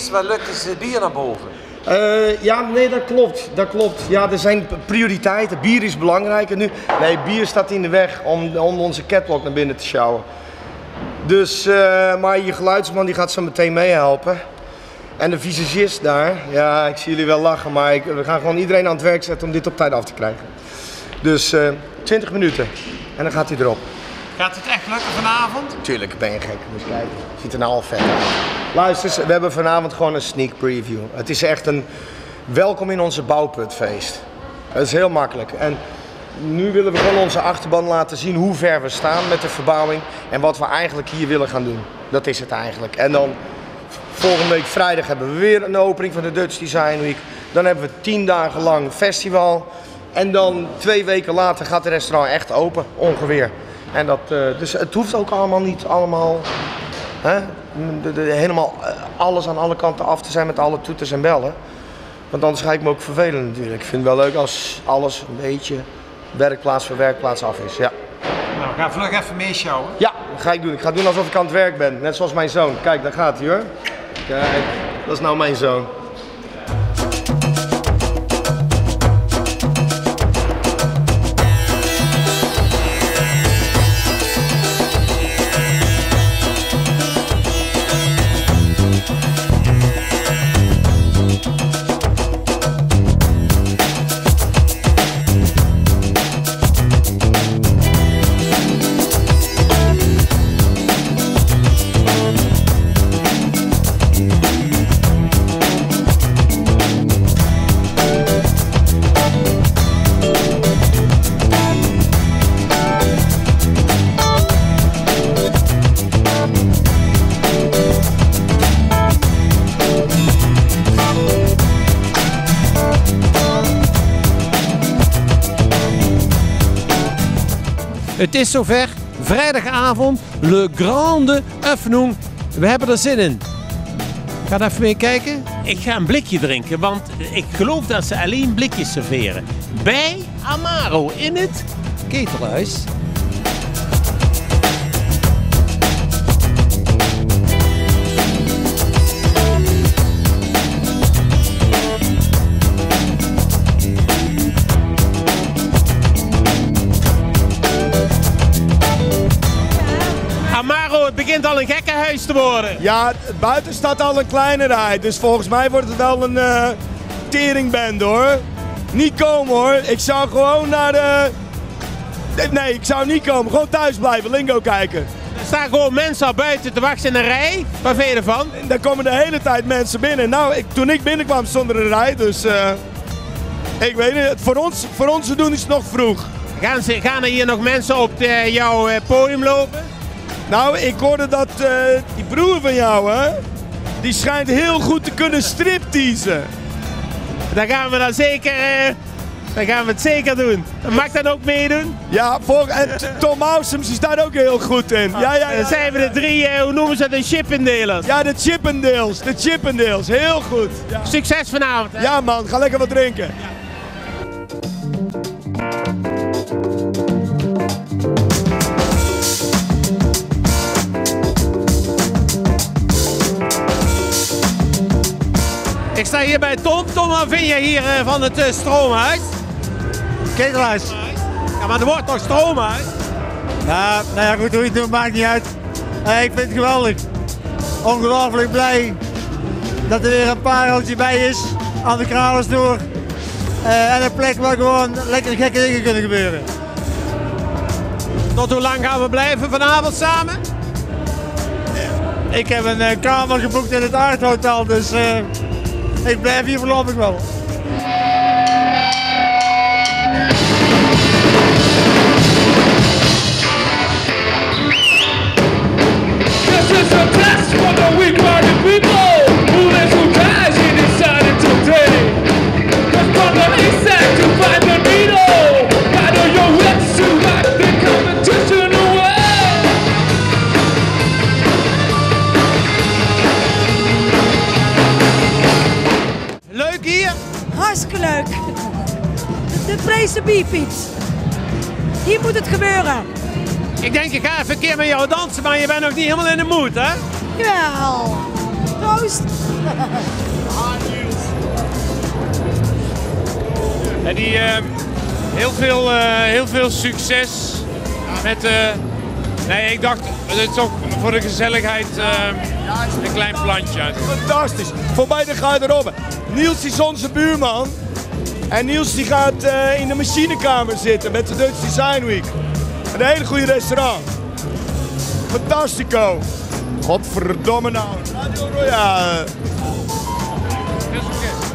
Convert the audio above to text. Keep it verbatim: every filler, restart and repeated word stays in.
is wat lukt, is het bier naar boven. Uh, ja, nee, dat klopt. Dat klopt. Ja, er zijn prioriteiten. Bier is belangrijker nu. Nee, bier staat in de weg om, om onze catwalk naar binnen te sjouwen. Dus, uh, maar je geluidsman die gaat zo meteen meehelpen. En de visagist daar, ja, ik zie jullie wel lachen, maar ik, we gaan gewoon iedereen aan het werk zetten om dit op tijd af te krijgen. Dus uh, twintig minuten en dan gaat hij erop. Gaat het echt lukken vanavond? Tuurlijk, ben je gek. Dus kijk, ziet er nou al vet uit. Luister, we hebben vanavond gewoon een sneak preview. Het is echt een welkom in onze bouwputfeest. Het is heel makkelijk. En nu willen we gewoon onze achterban laten zien hoe ver we staan met de verbouwing en wat we eigenlijk hier willen gaan doen. Dat is het eigenlijk. En dan volgende week vrijdag hebben we weer een opening van de Dutch Design Week. Dan hebben we tien dagen lang festival. En dan twee weken later gaat het restaurant echt open, ongeveer. En dat, uh, dus het hoeft ook allemaal niet allemaal, hè, de, de, helemaal uh, alles aan alle kanten af te zijn met alle toeters en bellen. Want anders ga ik me ook vervelen natuurlijk. Ik vind het wel leuk als alles een beetje werkplaats voor werkplaats af is. Ja. Nou, ga vlug even meeschouwen. Ja, dat ga ik doen. Ik ga doen alsof ik aan het werk ben. Net zoals mijn zoon. Kijk, daar gaat hij hoor. Kijk, dat is nou mijn zoon. Het is zover, vrijdagavond, Le Grande Oefening. We hebben er zin in. Ga er even mee kijken. Ik ga een blikje drinken, want ik geloof dat ze alleen blikjes serveren. Bij Amaro in het Ketelhuis. Het begint al een gekkenhuis te worden. Ja, buiten staat al een kleinerheid, dus volgens mij wordt het wel een uh, teringband hoor. Niet komen hoor, ik zou gewoon naar de... Nee, ik zou niet komen, gewoon thuis blijven, Lingo kijken. Er staan gewoon mensen al buiten te wachten in een rij. Waar vind je ervan? En daar komen de hele tijd mensen binnen. Nou, ik, toen ik binnenkwam stond er een rij, dus uh, ik weet niet, voor ons, voor ons te doen is het nog vroeg. Gaan, ze, gaan er hier nog mensen op de, jouw uh, podium lopen? Nou, ik hoorde dat uh, die broer van jou, hè, die schijnt heel goed te kunnen stripteasen. Dan gaan we dan zeker, uh, dan gaan we het zeker doen. Mag dat ook meedoen? Ja, voor, en Tom Ausums die staat ook heel goed in. Ja, ja, ja, dan zijn we de drie, uh, hoe noemen ze dat, de Chippendales? Ja, de Chippendales, de Chippendales, heel goed. Ja. Succes vanavond, hè? Ja man, ga lekker wat drinken. Ja. Ik sta hier bij Tom. Tom, wat vind je hier uh, van het uh, stroomhuis? Ketelhuis. Ja, maar er wordt toch stroomhuis? Ja, nou ja, goed, hoe je het doet, maakt niet uit. Uh, ik vind het geweldig. Ongelooflijk blij dat er weer een pareltje bij is aan de Kralersnoer. Uh, en een plek waar gewoon lekker gekke dingen kunnen gebeuren. Tot hoe lang gaan we blijven vanavond samen? Ik heb een uh, kamer geboekt in het Art Hotel, dus uh, ik blijf hier voorlopig wel. This is a test for the weak-minded people who live who dies he decided today. Cause from the east side to find the needle, battle your wits to knock the competition away. Leuk hier? Hartstikke leuk. De Preese Beefiets. Hier moet het gebeuren. Ik denk, ik ga even een keer met jou dansen, maar je bent nog niet helemaal in de mood, hè? Jawel. Proost. En die uh, heel, veel, uh, heel veel succes met. Uh, nee, ik dacht, het is ook voor de gezelligheid uh, een klein plantje. Fantastisch. Voorbij de garderobe. Niels is onze buurman. En Niels die gaat uh, in de machinekamer zitten met de Dutch Design Week. Een hele goede restaurant. Fantastico. Godverdomme nou. Radio Royale. Heel succes.